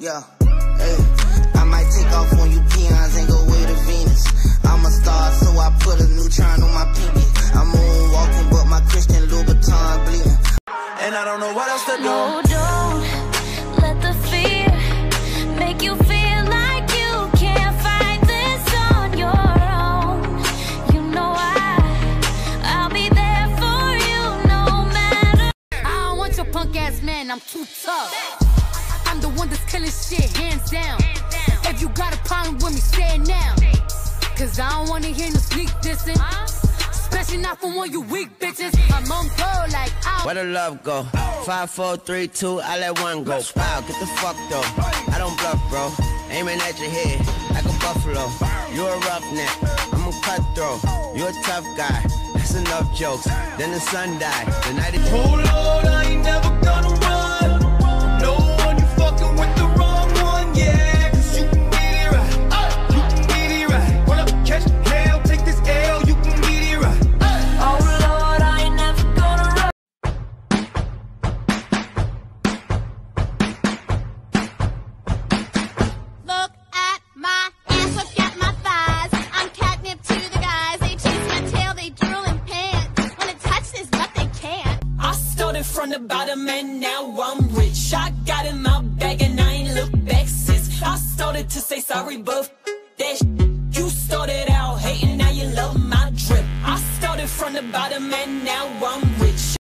Yeah, hey, I might take off on you peons and go way to Venus. I'm a star, so I put a neutron on my pinky. I'm moonwalking, but my Christian Louboutin bleeding. And I don't know what else to do. No, don't let the fear make you feel like you can't fight this on your own. You know I'll be there for you no matter. I don't want your punk ass man, I'm too tough. I'm the one that's killing shit, hands down. If you got a problem with me, say it now. Cause I don't wanna hear no sneak dissing. Especially not from one you weak bitches. I'm on go like ow. Where the love go? 5, 4, 3, 2, I let one go. Wow, get the fuck though. I don't bluff, bro. Aiming at your head like a buffalo. You a roughneck, I'm a cutthroat. You a tough guy. That's enough jokes. Then the sun died. The night is.